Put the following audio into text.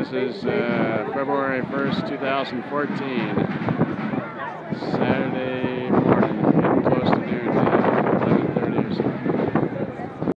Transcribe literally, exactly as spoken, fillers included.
This is uh, February first, two thousand fourteen, Saturday.